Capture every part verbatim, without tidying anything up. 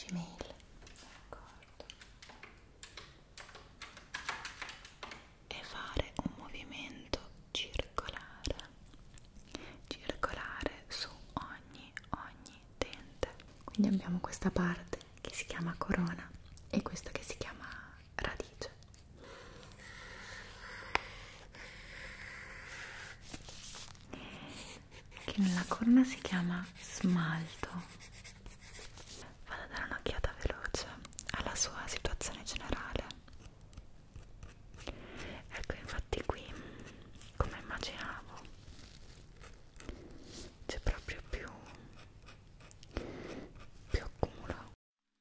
Gmail, d'accordo, e fare un movimento circolare circolare su ogni ogni dente. Quindi abbiamo questa parte che si chiama corona e questa che si chiama radice. Che nella corona si chiama smalto. Vado a dare un'occhiata veloce alla sua situazione generale. Ecco, infatti qui, come immaginavo, c'è proprio più più accumulo.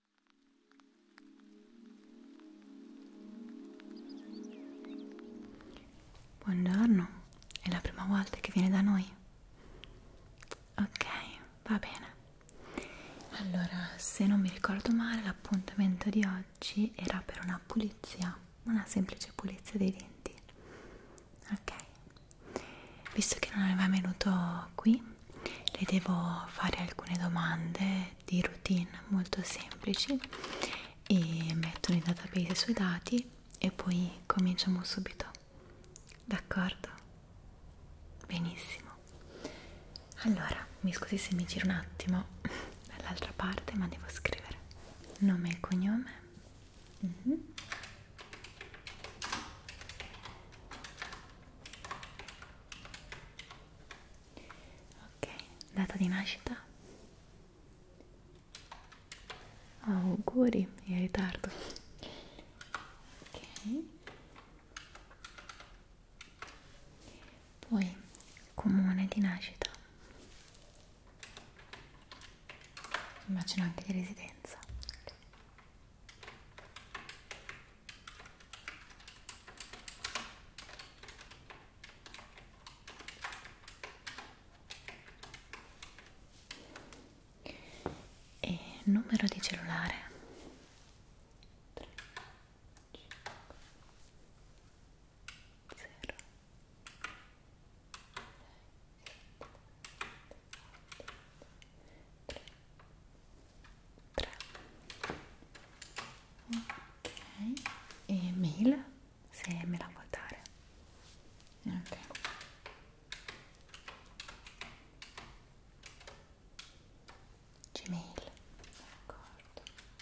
Buongiorno, è la prima volta che viene da noi? Ok, va bene. Allora, se non mi ricordo male, l'appuntamento di oggi era per una pulizia, una semplice pulizia dei denti. Ok, visto che non è mai venuto qui, le devo fare alcune domande di routine molto semplici e metto nei database i suoi dati e poi cominciamo subito. D'accordo? Benissimo. Allora, mi scusi se mi giro un attimo dall'altra parte, ma devo scrivere nome e cognome. Mm-hmm. Ok, data di nascita. Oh, auguri, in ritardo. Ok. Poi comune di nascita. Immagino anche di residenza. E numero di cellulare. Ok, e mail, se me la vuoi dare. Ok. Gmail, d'accordo.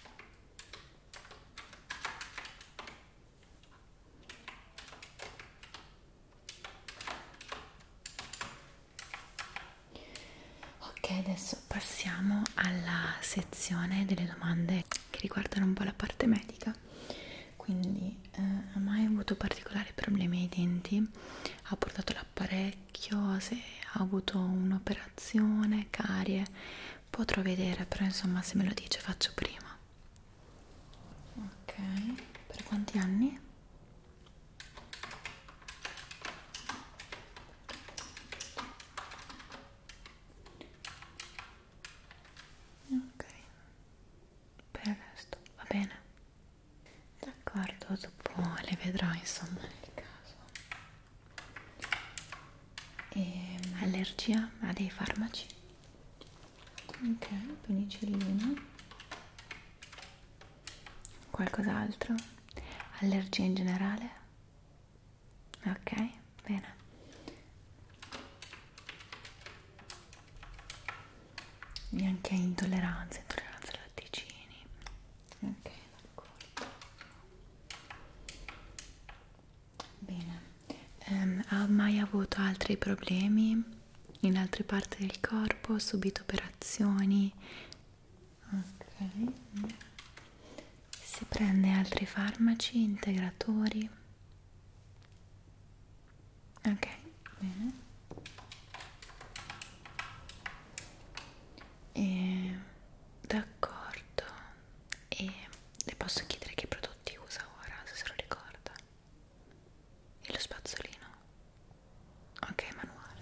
Ok, adesso passiamo alla sezione delle domande che riguardano un po' la parte medica. Quindi, eh, ha mai avuto particolari problemi ai denti? Ha portato l'apparecchio? Se ha avuto un'operazione, carie? Potrò vedere, però insomma se me lo dice faccio prima. Ok, per quanti anni? Ok, per il resto va bene. D'accordo, dopo le vedrò insomma nel caso. E allergia a dei farmaci? Ok, penicillina. Qualcos'altro? Allergia in generale? Ok, bene. Neanche intolleranza, intolleranza ai latticini. Ok, d'accordo. Bene. Um, ha mai avuto altri problemi in altre parti del corpo? Ha subito operazioni? Ok. Si prende altri farmaci, integratori? Ok, bene. E d'accordo. E le posso chiedere che prodotti usa ora, se se lo ricorda? E lo spazzolino? Ok, manuale.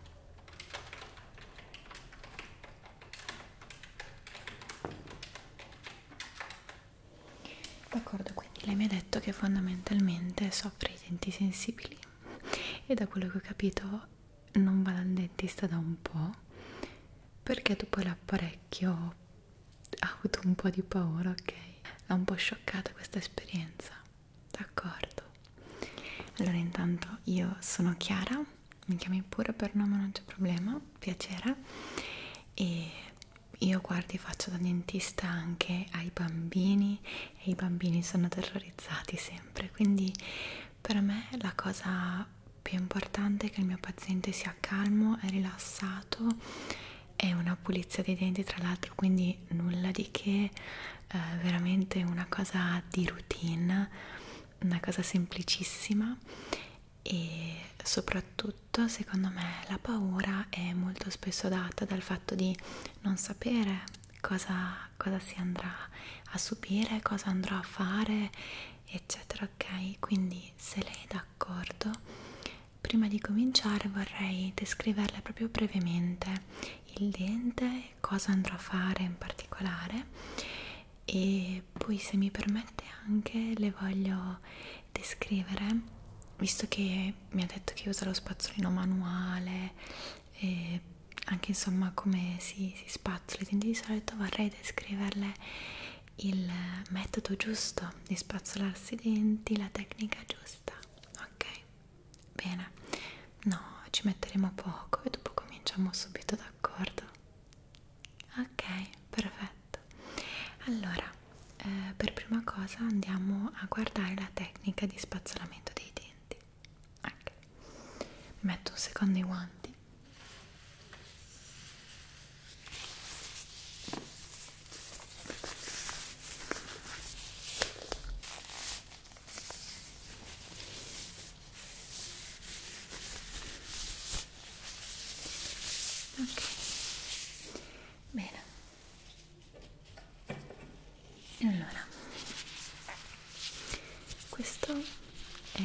D'accordo, quindi lei mi ha detto che fondamentalmente soffre di denti sensibili e da quello che ho capito non va dal dentista da un po', perché dopo l'apparecchio ha avuto un po' di paura, ok? L'ha un po' scioccata questa esperienza, d'accordo? Allora intanto io sono Chiara, mi chiami pure per nome, non c'è problema, piacere. E io guardi faccio da dentista anche ai bambini e i bambini sono terrorizzati sempre, quindi per me la cosa più importante è che il mio paziente sia calmo e rilassato. È una pulizia dei denti tra l'altro, quindi nulla di che, eh, veramente una cosa di routine, una cosa semplicissima. E soprattutto secondo me la paura è molto spesso data dal fatto di non sapere cosa, cosa si andrà a subire, cosa andrò a fare, eccetera, ok? Quindi se lei è d'accordo, prima di cominciare vorrei descriverle proprio brevemente il dente, cosa andrò a fare in particolare, e poi se mi permette anche le voglio descrivere, visto che mi ha detto che usa lo spazzolino manuale e anche insomma come si, si spazzola i denti di solito, vorrei descriverle il metodo giusto di spazzolarsi i denti, la tecnica giusta, ok? Bene, no, ci metteremo poco e dopo cominciamo subito, d'accordo? Ok, perfetto. Allora, eh, per prima cosa andiamo a guardare la tecnica di spazzolamento dei denti. Ok, metto un secondo i guanti. Ok, bene. Allora, questo è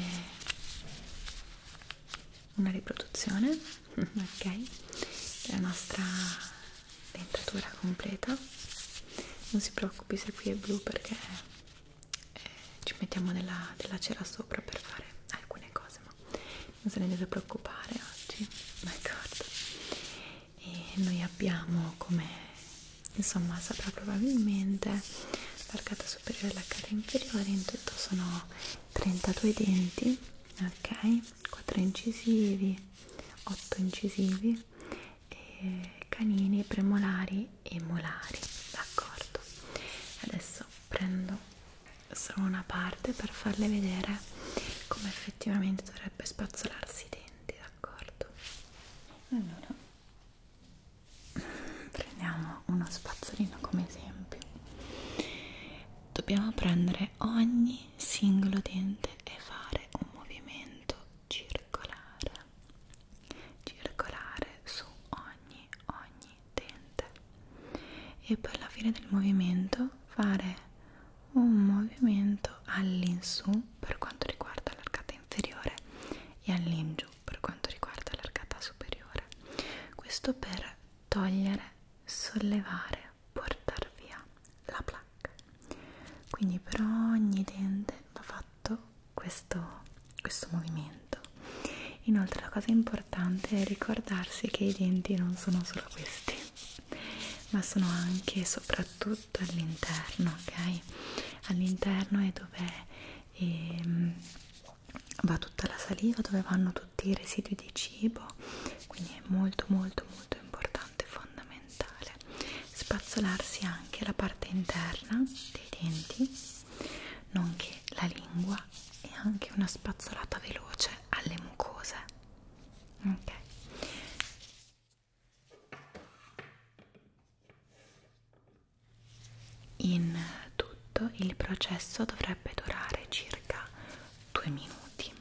una riproduzione, ok, della nostra dentatura completa. Non si preoccupi se qui è blu perché eh, ci mettiamo della, della cera sopra per fare alcune cose, ma non se ne deve preoccupare oggi, d'accordo? E noi abbiamo, come insomma saprà probabilmente, l'arcata superiore e l'arcata inferiore, in tutto sono trentadue denti, ok? quattro incisivi, otto incisivi, e canini, premolari e molari, d'accordo? Adesso prendo solo una parte per farle vedere come effettivamente dovrebbe spazzolarsi i denti, d'accordo? Allora prendiamo uno spazzolino come esempio, dobbiamo prendere ogni singolo dente e fare un movimento circolare circolare su ogni ogni dente, e poi alla fine del movimento fare un movimento all'insù per quanto riguarda l'arcata inferiore e all'ingiù per quanto riguarda l'arcata superiore. Questo per togliere, sollevare, portare via la placca. Quindi per ogni dente va fatto questo, questo movimento. Inoltre la cosa importante è ricordarsi che i denti non sono solo questi, ma sono anche e soprattutto all'interno, ok? All'interno è dove ehm, va tutta la saliva, dove vanno tutti i residui di cibo, quindi è molto molto molto importante, fondamentale spazzolarsi anche la parte interna dei denti, nonché la lingua, e anche una spazzolata veloce alle mucose, ok? In tutto il processo dovrebbe durare circa due minuti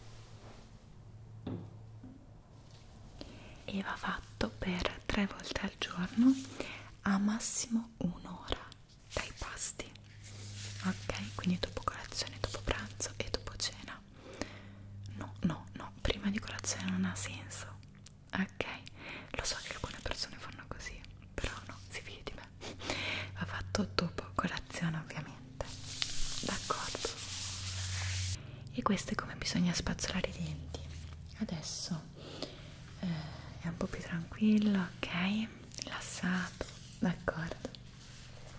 e va fatto per tre volte al giorno, a massimo un'ora dai pasti, ok? Quindi dopo colazione, dopo pranzo e dopo cena. No, no, no, prima di colazione non ha senso, ok? Lo so che alcune persone fanno così, però no, si fidi di me, va fatto dopo colazione ovviamente, d'accordo? E questo è come bisogna spazzolare i denti. Adesso eh, è un po' più tranquillo, ok? Rilassato, d'accordo?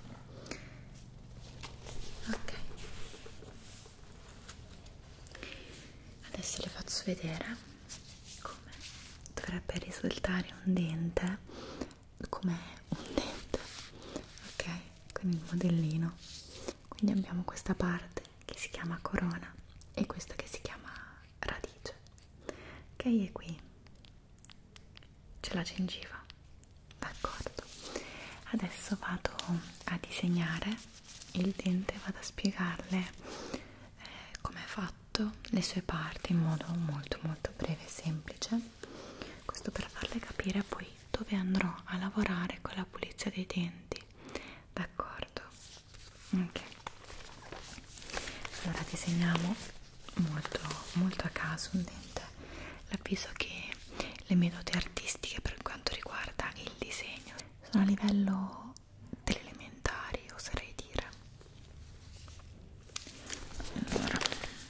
vedere come dovrebbe risultare un dente, come un dente, ok? Con il modellino. Quindi abbiamo questa parte che si chiama corona e questa che si chiama radice, ok? E qui c'è la gengiva, d'accordo? Adesso vado a disegnare il dente, vado a spiegarle eh, come è fatto, le sue parti in modo molto molto breve e semplice, questo per farle capire poi dove andrò a lavorare con la pulizia dei denti, d'accordo? Ok, allora disegniamo molto molto a caso un dente. L'avviso che le mie doti artistiche per quanto riguarda il disegno sono a livello delle elementari, oserei dire. Allora,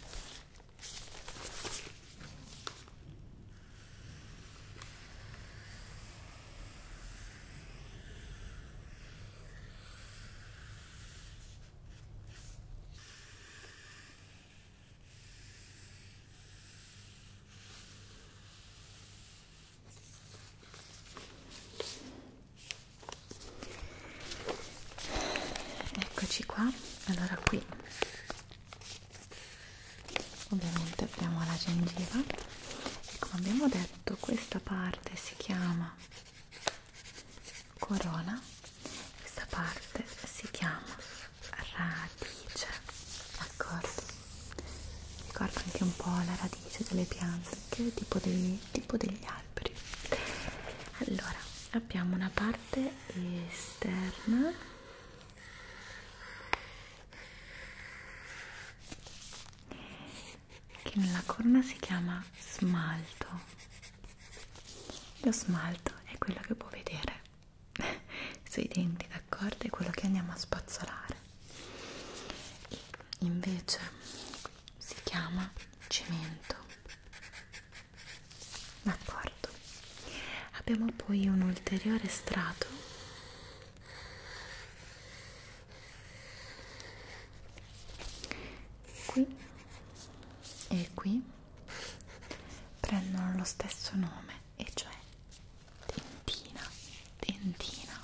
eccoci qua. Allora qui ovviamente abbiamo la gengiva e come abbiamo detto questa parte si chiama corona, questa parte si chiama radice, d'accordo? Ricorda anche un po' la radice delle piante, che è tipo, dei, tipo degli alberi. Allora abbiamo una parte esterna che nella corona si chiama smalto. Lo smalto è quello che può vedere sui denti, d'accordo? È quello che andiamo a spazzolare. E invece si chiama cemento, d'accordo? Abbiamo poi un ulteriore strato qui e qui, prendono lo stesso nome, e cioè dentina, dentina.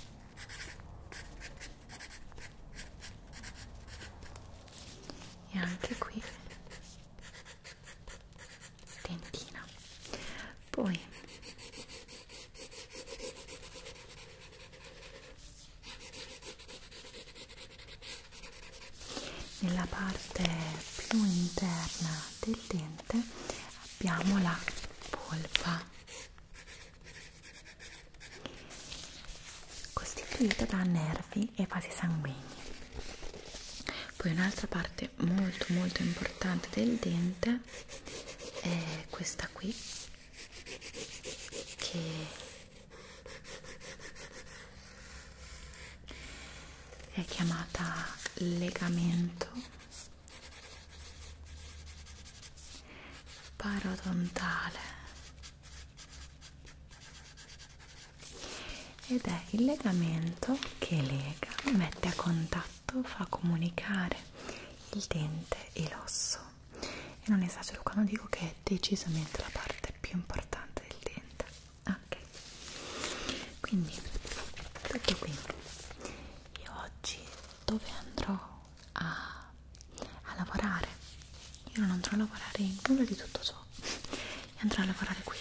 E anche qui dentina. Poi nella parte più interna del dente abbiamo la polpa, costituita da nervi e vasi sanguigni. Poi un'altra parte molto molto importante del dente è questa qui, che è chiamata legamento parodontale ed è il legamento che lega, mette a contatto, fa comunicare il dente e l'osso. E non esagero quando dico che è decisamente la parte più importante del dente. Ok, quindi tutto qui. Io oggi dove andrò a, a lavorare? Io non andrò a lavorare in nulla di tutto ciò, io andrò a lavorare qui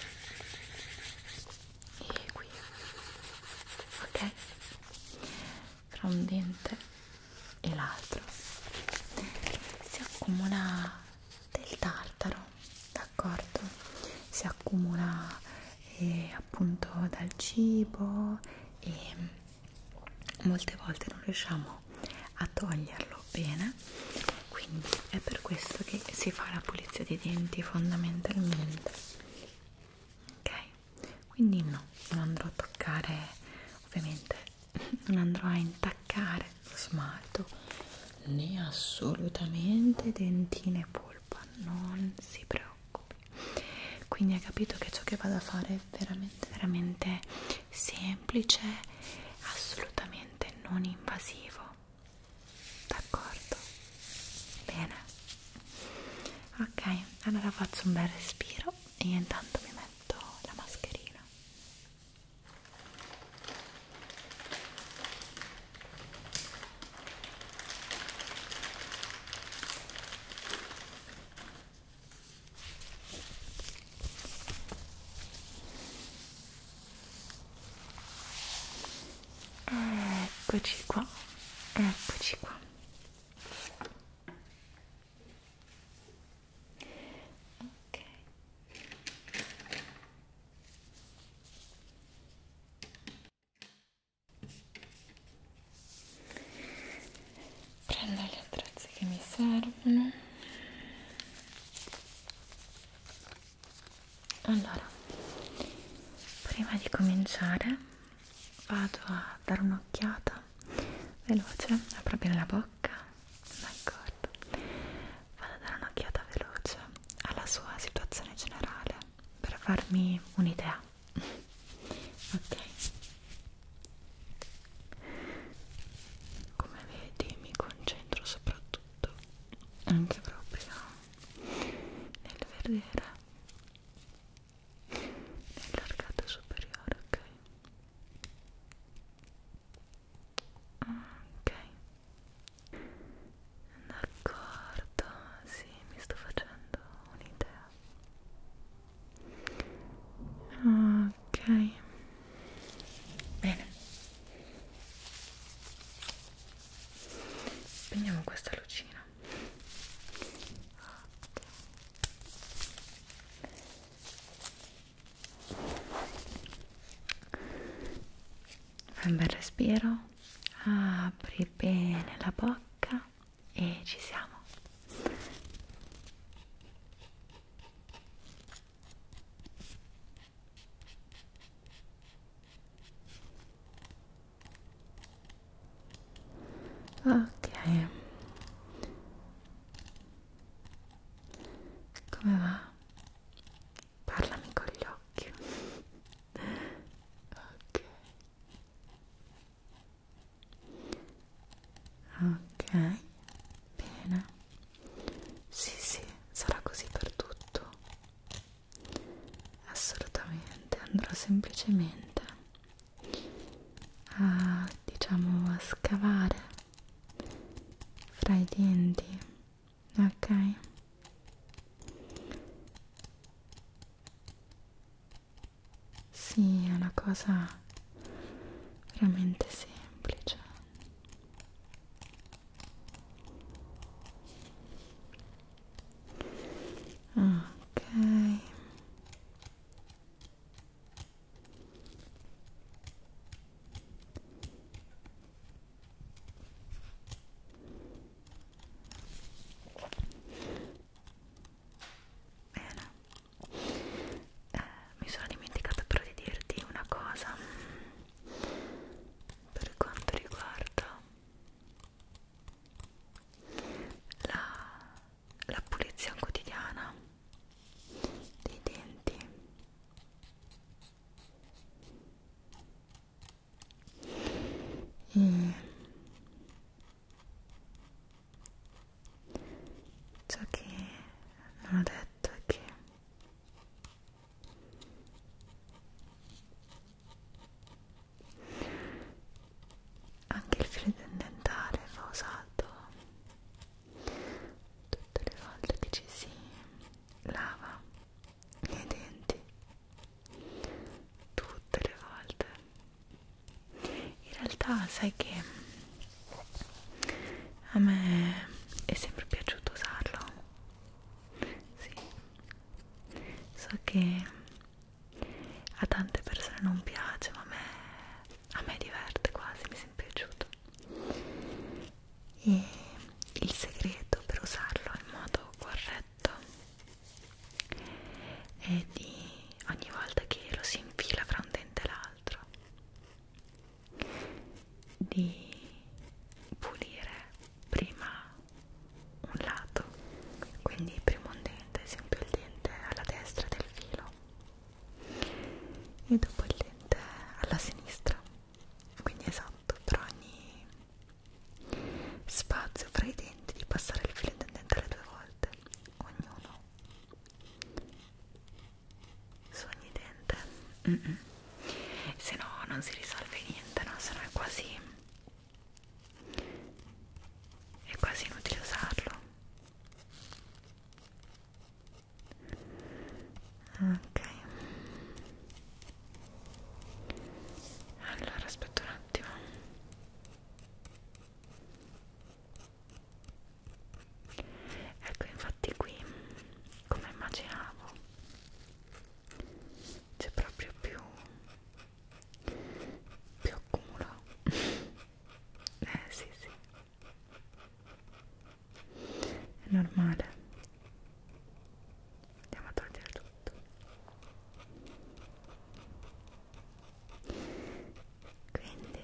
e qui, ok? Tra un dente e l'altro si accumula del tartaro, d'accordo? Si accumula eh, appunto dal cibo e molte volte non riusciamo a toglierlo bene, quindi è per questo che si fa la pulizia dei denti fondamentalmente, ok? Quindi no, non andrò a toccare, ovviamente non andrò a intaccare lo smalto né assolutamente dentine e polpa, non si preoccupi. Quindi hai capito che ciò che vado a fare è veramente veramente semplice, assolutamente non invasivo, d'accordo? Bene, ok, Ok, allora faccio un bel respiro e io intanto mi metto la mascherina. Eccoci qua, eccoci qua. Ok. Prendo gli attrezzi che mi servono. Allora, prima di cominciare vado a dare un'occhiata veloce, proprio nella bocca, d'accordo, vado a dare un'occhiata veloce alla sua situazione generale per farmi un'idea. Ok, come vedi mi concentro soprattutto anche proprio nel vedere nell'arcato superiore, ok? Ok, d'accordo, sì, mi sto facendo un'idea. Ok, bene. Spegniamo questa lucina. Fai un bel respiro, apri bene la bocca e ci siamo. Ok, come va? Parlami con gli occhi. Ok, ok, bene. Sì, sì, sarà così per tutto. Assolutamente, andrò semplicemente a, diciamo, a scavare fra i denti, ok? Sì, è una cosa veramente semplice. Ok. Bene. Eh, mi sono dimenticata però di dirti una cosa per quanto riguarda la, la pulizia quotidiana dei denti. E ciò che non ho detto è che anche il filo dentale va usato tutte le volte che ci si lava i denti, tutte le volte. In realtà sai che a me è sempre piaciuto usarlo. Sì, so che a tante persone non piace, ma a me, a me diverte quasi, mi è sempre piaciuto. E il segreto per usarlo in modo corretto è di ogni volta che lo si infila fra un dente e l'altro di pulire prima un lato, quindi prima un dente, ad esempio il dente alla destra del filo e dopo il dente alla sinistra, quindi esatto, per ogni spazio fra i denti di passare il filo dentale due volte, ognuno se no non si risolve niente, no? Se no è quasi è quasi inutile usarlo. Ok, allora aspetta un attimo. Ecco, infatti qui, come immaginavo, c'è proprio più più accumulo. Eh sì sì, è normale. Andiamo a togliere tutto. Quindi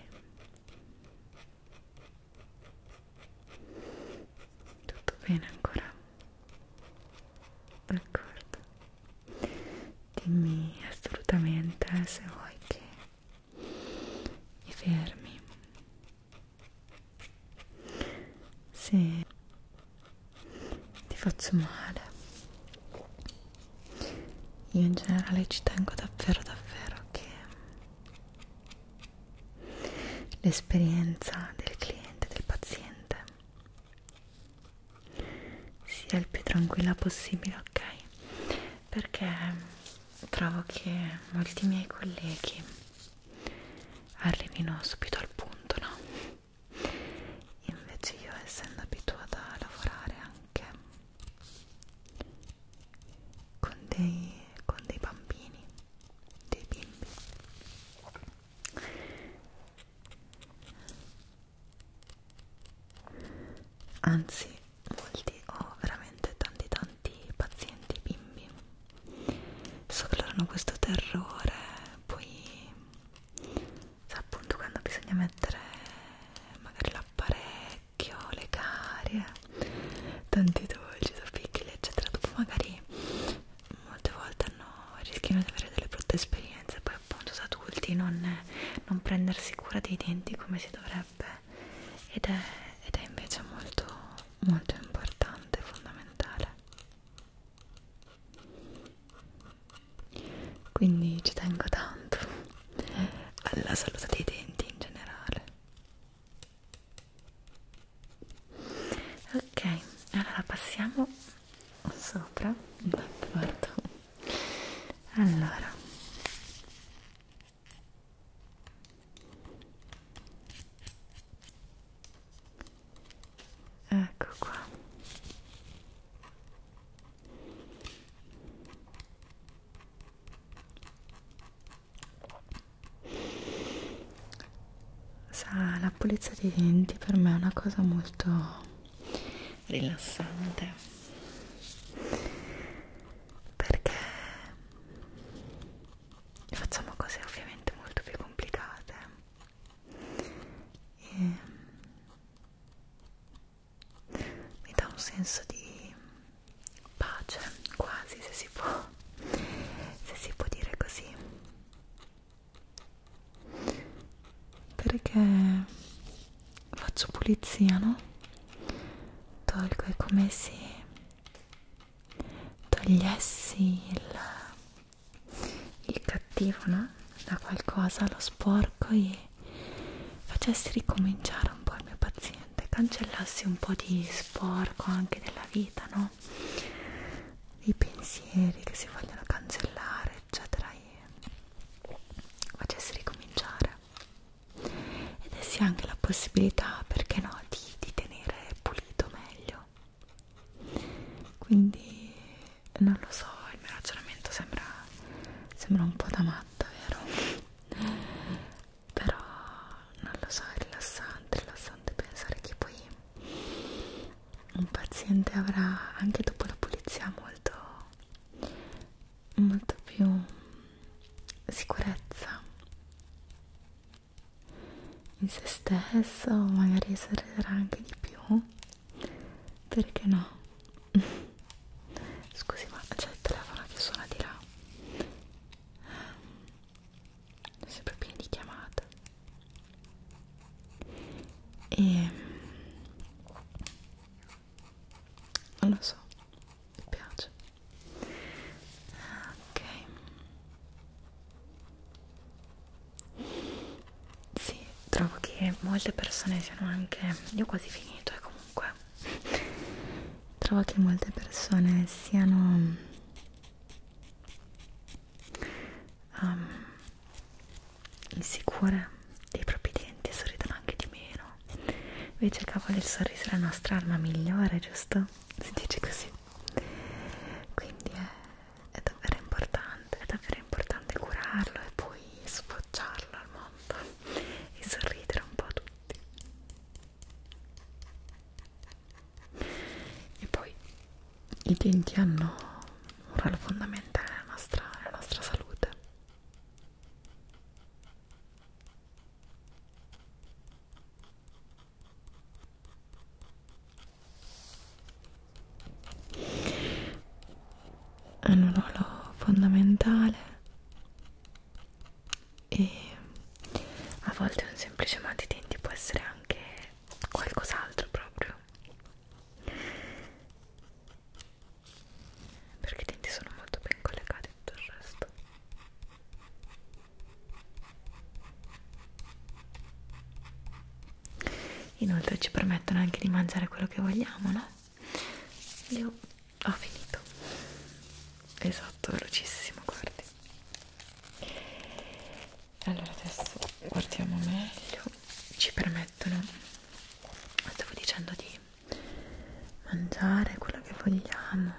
tutto bene ancora? D'accordo. Dimmi assolutamente se vuoi che mi fermi, se ti faccio male. Io in generale ci tengo davvero davvero che l'esperienza del cliente, del paziente sia il più tranquilla possibile, ok? Perché trovo che molti miei colleghi arrivino subito al punto, no? Invece io, essendo abituata a lavorare anche con dei, con dei bambini, dei bimbi, anzi molti, ho veramente tanti tanti pazienti bimbi, so che loro hanno questo terrore, poi sa, appunto, quando bisogna mettere magari l'apparecchio, le carie, tanti dolci da piccoli eccetera, dopo magari molte volte hanno, rischiano di avere delle brutte esperienze, poi appunto da adulti non, non prendersi cura dei denti come si dovrebbe, ed è, ed è invece molto molto importante, fondamentale. Quindi ci tengo tanto alla salute dei denti in generale. Ok, allora passiamo sopra. D'accordo. Allora, ecco qua. Sa, la pulizia dei denti per me è una cosa molto rilassante, perché facciamo cose ovviamente molto più complicate e mi dà un senso di pace, quasi, se si può, se si può dire così, perché faccio pulizia, no? Tolgo, è come se togliessi il, il cattivo, no? Da qualcosa, lo sporco, e facessi ricominciare un po' il mio paziente, cancellassi un po' di sporco anche della vita, no? I pensieri che si vogliono cancellare, eccetera, e facessi ricominciare, ed essi anche la possibilità, perché no, di, di tenere pulito meglio. Quindi non lo so, il mio ragionamento sembra sembra un po' da matta, vero? Però non lo so, è rilassante, rilassante pensare che poi un paziente avrà anche dopo la pulizia molto molto più sicurezza in se stesso, magari sorriderà anche di più, perché no? Scusi, ma c'è il telefono che suona di là, è sempre pieno di chiamate e non lo so, mi piace. Ok, che molte persone siano anche, io ho quasi finito e comunque trovo che molte persone siano um, insicure dei propri denti e sorridono anche di meno. Invece cavolo, il sorriso è la nostra arma migliore, giusto? Si dice così. Quindi è, è davvero importante, è davvero importante curarlo e poi sfoggiarlo al mondo e sorridere un po' a tutti. E poi i denti hanno un ruolo fondamentale nella nostra, nella nostra salute. Hanno un ruolo fondamentale e a volte un semplice mal di denti può essere anche qualcos'altro proprio, perché i denti sono molto ben collegati a tutto il resto. Inoltre ci permettono anche di mangiare quello che vogliamo, no? Io ho finito. Esatto, velocissimo, guardi. Allora adesso guardiamo meglio. Ci permettono, stavo dicendo, di mangiare quello che vogliamo.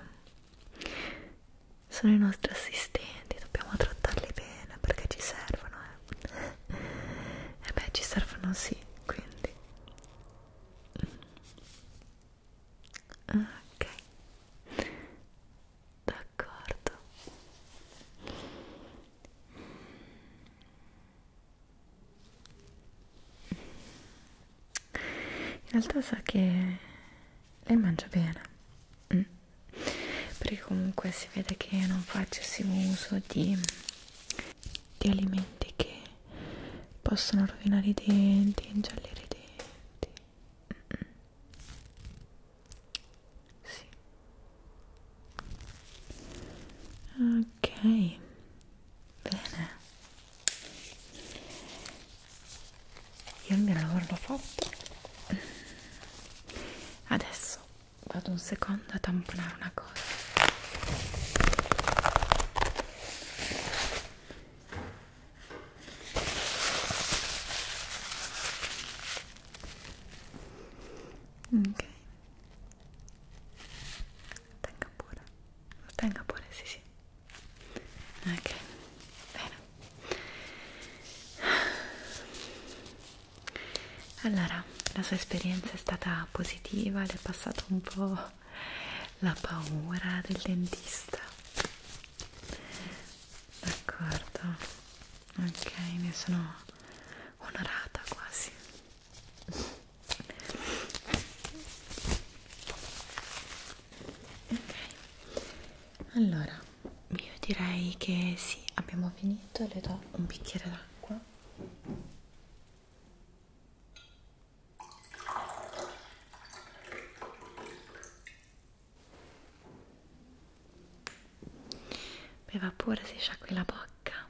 Sono i nostri assistenti, dobbiamo trattarli bene perché ci servono, eh. E beh, ci servono sì, quindi ok, d'accordo. In realtà sa che lei mangia bene, mm. Perché comunque si vede che non fa eccessivo uso di, di alimenti che possono rovinare i denti, ingiallire i denti. Mm-mm. Sì. Ok, bene. Io il mio lavoro l'ho fatto. Adesso vado un secondo a tamponare una cosa. Ok, tenga pure, tenga pure, sì sì. Ok, bene. Allora, la sua esperienza è stata positiva, le è passato un po' la paura del dentista. D'accordo, ok, ne sono onorata quasi. Ok, allora io direi che sì, abbiamo finito, le do un bicchiere d'acqua. Beva pure, si sciacqui la bocca.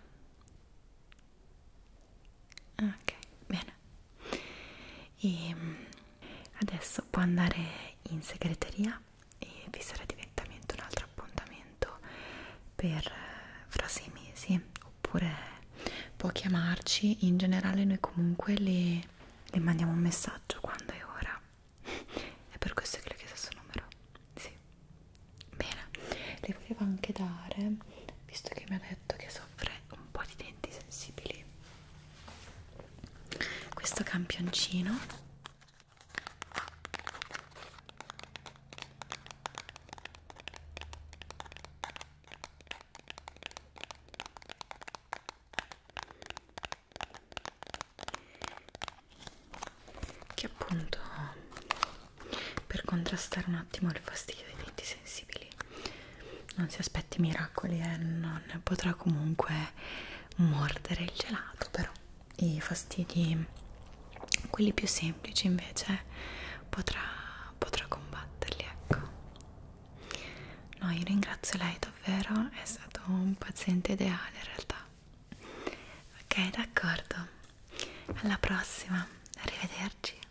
Ok, bene. E adesso può andare in segreteria e fissare direttamente un altro appuntamento per fra sei mesi, oppure può chiamarci. In generale noi comunque le, le mandiamo un messaggio quando è ora. È per questo che le ho chiesto il suo numero. Sì. Bene, le volevo anche dare, visto che mi ha detto che soffre un po' di denti sensibili, questo campioncino che appunto, per contrastare un attimo il fastidio dei denti sensibili, non si aspetti miracoli, eh, non potrà comunque mordere il gelato, però i fastidi, quelli più semplici, invece potrà, potrà combatterli, ecco. No, io ringrazio lei davvero, è stato un paziente ideale in realtà. Ok, d'accordo, alla prossima, a arrivederci.